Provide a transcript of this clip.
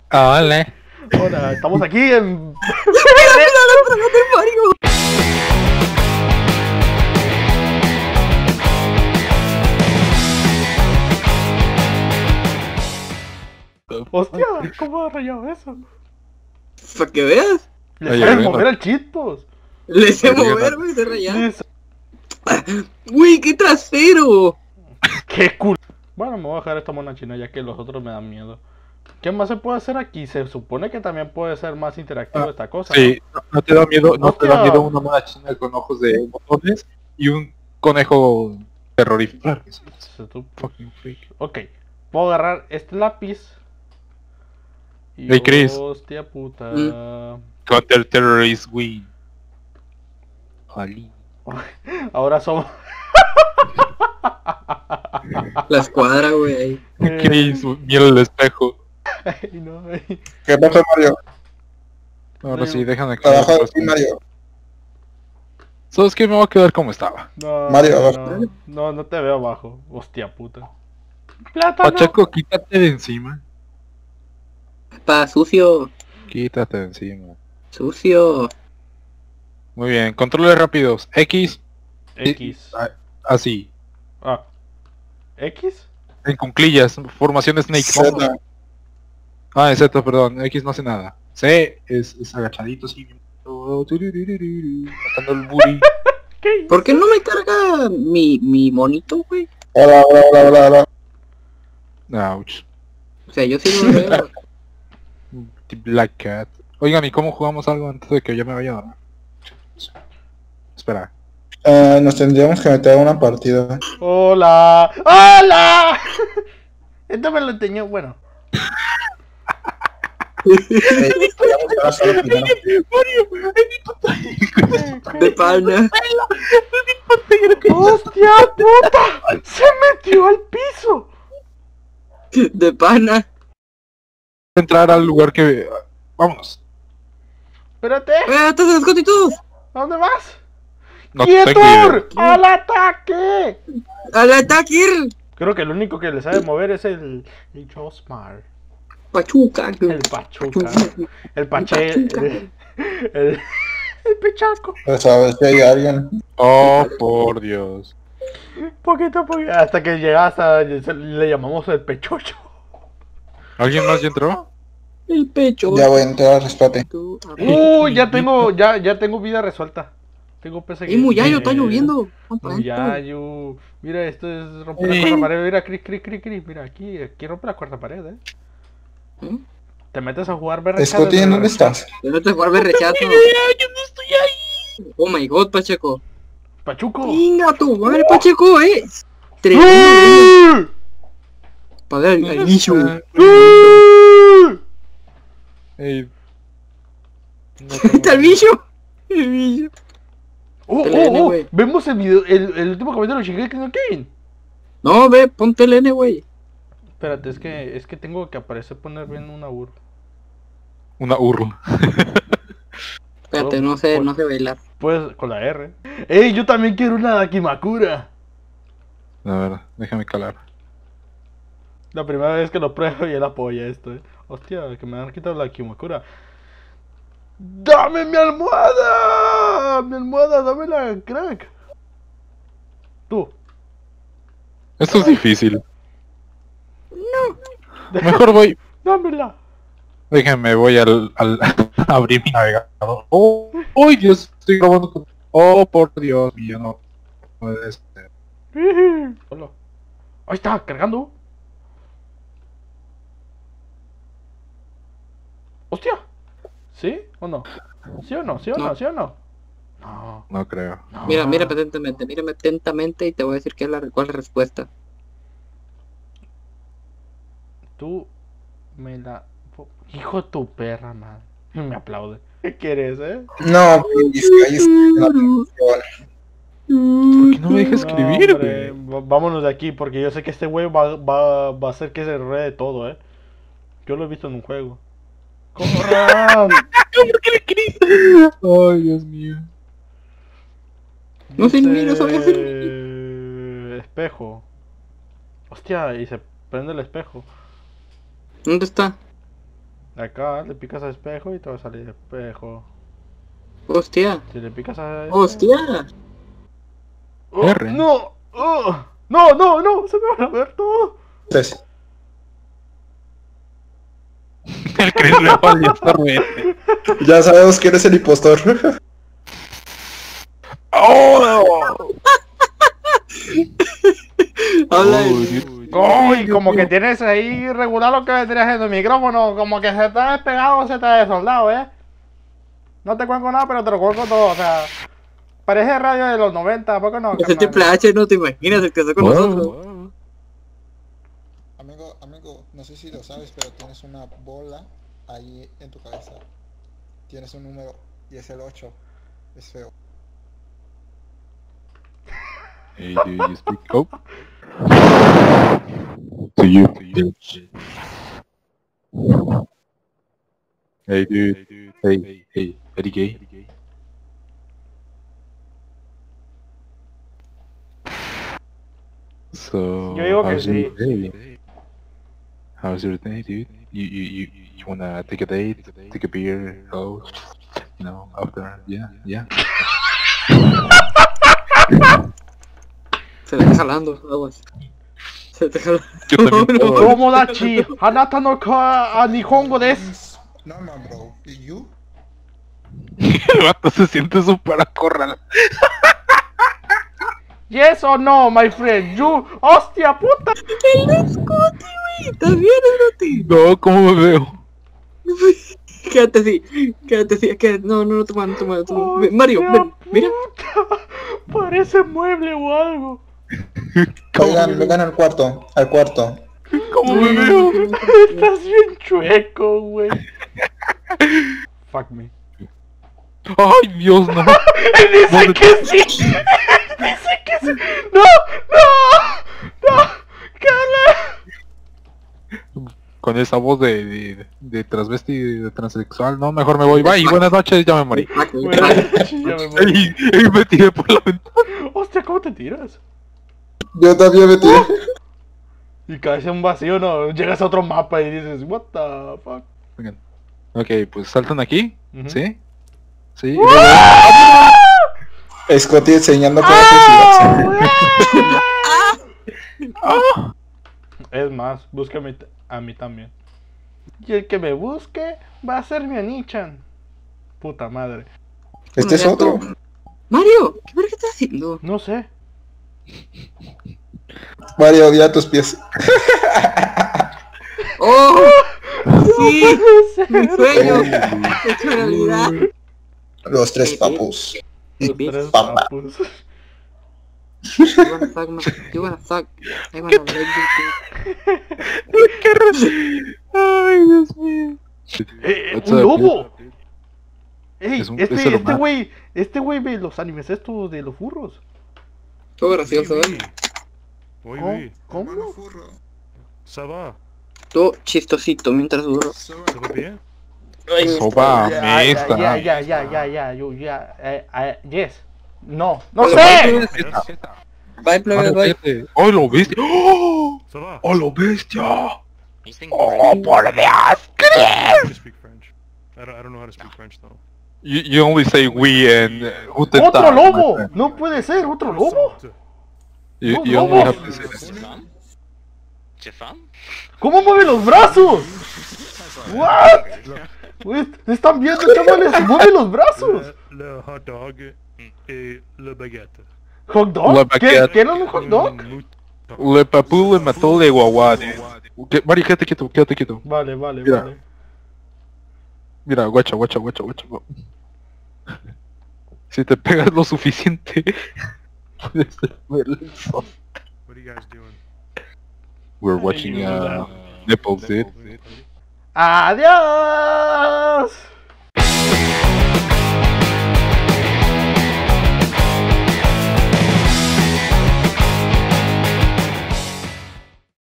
Hola. Hola, estamos aquí en... Hostia, ¿cómo ha rayado eso? Para que veas. Le Oye, sabes bueno. mover al Cheetos. Le sé Oye, mover, no. güey, de rayar. Le sa- Uy, qué trasero. ¡Qué cool! Bueno, me voy a dejar esta mona china ya que los otros me dan miedo. ¿Qué más se puede hacer aquí? Se supone que también puede ser más interactivo esta cosa, Sí, no te da miedo, no te da Hostia. miedo una mona china con ojos de botones y un conejo terrorífico. Claro que sí. ¿no? Tú- Fucking freak. Ok, puedo agarrar este lápiz. Y Hey, Chris. hostia puta. Counter terrorist win. Jali. Ahora somos... La escuadra, güey. Chris, mira el espejo. Ay, no, ay. ¿Qué pasa, Mario? Ahora sí, déjame que... Abajo de ti, Mario. ¿Sabes qué? Me voy a quedar como estaba. No, Mario, no, abajo. no te veo abajo. Hostia puta. ¡Plátano! Pacheco, quítate de encima. Pa, sucio. Quítate de encima. Sucio. Muy bien, controles rápidos. X. X. Así. Ah. ¿X? En cunclillas. Formación Snake. Z. Ah, es Z, perdón. X no hace nada. C es agachadito así. Matando el booty. ¿Qué? ¿Por qué no me carga mi monito, güey? Hola, hola, hola, hola, hola. Ouch. O sea, yo sí lo veo. The Black Cat. Oigan, ¿y cómo jugamos algo antes de que yo me vaya a dormir? Espera. Nos tendríamos que meter a una partida. ¡Hola! ¡Hola! Esto me lo enseñó, bueno. Podríamos jugar solo primero. De pana. ¡Hostia puta! ¡Se metió al piso! De pana. Entrar al lugar que... Vámonos. Espérate, ¡Te se escote tú! ¿a dónde vas? No tengo ¡Quietur! idea. ¡Al ataque! ¡Al ataque! Creo que el único que le sabe mover es el Josmar. Pachuca. El Pachuca. El Pache. El Pechaco. Pues a ver si hay alguien. Oh, por Dios. Poquito a poquito. Hasta que llega hasta. Le llamamos el Pechocho. ¿Alguien más ya entró? El pecho. Ya voy a entrar al rescate. Ya tengo. Ya tengo vida resuelta. Tengo PSG. ¡Y Muyayo, está lloviendo! Muyayo. Mira, esto es romper la cuarta pared. Mira, cri. Mira, aquí rompe la cuarta pared, ¿Eh? Te metes a jugar BR. Scotty, ¿en dónde estás? Yo no te jugar rechazo. Yo no estoy ahí. Oh my god, Pacheco. Pachuco. Venga, tu madre, Pacheco, Tremendo. Para el inicio. Ey. No ¿Está el bicho? El bicho. TLN, güey. Vemos el video, el último capítulo de Shingeki no Kyojin. No, ve, ponte el N, güey. Espérate, es que tengo que aparecer poner bien una UR. Una urro. Espérate, no sé bailar. Pues con la R. ¡Ey! Yo también quiero una Dakimakura. A ver, déjame calar. La primera vez que lo pruebo y él apoya esto, Hostia, que me han quitado la Dakimakura. ¡Dame mi almohada! ¡Mi almohada! ¡Dámela, crack! Tú. Esto es difícil. No. Mejor voy. ¡Dámela! Déjenme, voy al abrir mi navegador. Oh, Dios, estoy grabando con... Oh, por Dios mío, no puede ser. Hola. Ahí está, cargando. ¡Hostia! ¿Sí o no? ¿Sí o no? ¿Sí o no? No. ¿Sí o no? No. No creo. No. Mírame atentamente y te voy a decir cuál es la respuesta. Tú me la... Hijo de tu perra, man. Me aplaude. ¿Qué quieres, No, please, cállese la atención. ¿Por qué no me deja escribir, hombre, güey? vámonos de aquí, porque yo sé que este güey va a hacer que se enrede todo, Yo lo he visto en un juego. ¡Corran! ¿Por qué le querís? Ay, Dios mío. No se ilumina, Dice, solo se espejo. Hostia, y se prende el espejo. ¿Dónde está? Acá le picas a espejo y te va a salir espejo. Hostia. Si le picas a... Hostia. ¡Oh, R. ¡No! ¡Oh! ¡No, no, no! ¡Se me van a ver todo! Entonces, El Chris le valió sorbete. ya sabemos quién es el impostor. ¡Oh! Habla Uy, como que tienes ahí regular lo que vendrías en el micrófono, como que se te ha despegado o se te ha desoldado, No te cuento nada, pero te lo cuento todo, o sea, parece radio de los 90, ¿a poco no? Es el carnal? Triple H, no te imaginas el que está con nosotros. Amigo, no sé si lo sabes, pero tienes una bola ahí en tu cabeza. Tienes un número y es el 8. Es feo. Hey, dude, you speak. Oh. To you, bitch. Hey, dude. Hey, Eddie Gay. So, Yo digo que how's your sí. day? How's your day, dude? You wanna take a date, take a beer, go, you know, after, yeah. Se le está jalando, aguas. Se te jala. Yo también puedo. Tomodachi, hanata no ka nihongo desu. No, bro. ¿You? El vato se siente súper acorralado. Yes or no, my friend, you, hostia puta. El Scotty, güey. ¿Estás bien, Scotty? No, ¿cómo me veo? Quédate así, no, toma. Mario, ven, mira. Puta, parece mueble o algo. Vengan al cuarto, ¿Cómo me veo? Estás bien chueco, güey. Fuck me. Ay, Dios, no. Dice que sí. Dice que sí. No, Carla. Con esa voz de transvesti, de transexual, no, mejor me voy. Bye, buenas noches, ya me morí. Bueno, ya me morí. Y me tiré por la ventana. Hostia, ¿cómo te tiras? Yo también me tiré. Y caes en un vacío, no, llegas a otro mapa y dices, what the fuck. Vengan. Ok, pues saltan aquí, Ujú. ¿sí? Sí. Scotty enseñando clases y Es más, búscame a mí también. Y el que me busque va a ser mi Anichan. Puta madre. Este es otro. Mario, ¿qué verga estás haciendo? No sé. Mario, odia tus pies. ¡Oh! ¡Sí! No ¡Mi puede ser. sueño! ¡Hecho realidad! Los tres papus. Tres Papá. papus. You wanna fuck, man. You wanna fuck. I wanna break you. Ay, Dios mío. What's ¡Un up, lobo! dude? Ey, Es lo más. este güey ve los animes estos de los furros. Todo gracioso, ¿eh? Oui, ¿Cómo? oui, ¿Cómo? ça va, Todo chistosito mientras duro. ça va bien. Ay, Soba, Ya, mesta. yes. No, no Hola, sé. Bye, plebe, bye. ¡Oh, lo bestia! ¡Oh! Ça va. ¡Oh, lo bestia! Anything ¡Oh, por Dios! I don't speak French. I don't know how to speak French though. You only say we and guten ¡Otro Tag, my lobo! friend. No puede ser, otro lobo. You only have to say that. Jefam? Jefam? ¿Cómo mueve los brazos? What? Güey, ¿están viendo, chavales? ¡Mueve los brazos! Le hot dog et le baguette. ¿Hot dog? La ¿Qué? baguette. ¿Qué era un hot dog? Le papú le mató de guaguade. Mari, quédate quieto. Vale, Mira. vale. Mira, guacha. Si te pegas lo suficiente, puedes ver el sol. What are you guys doing? We're watching nipples, dude. ¡Adiós!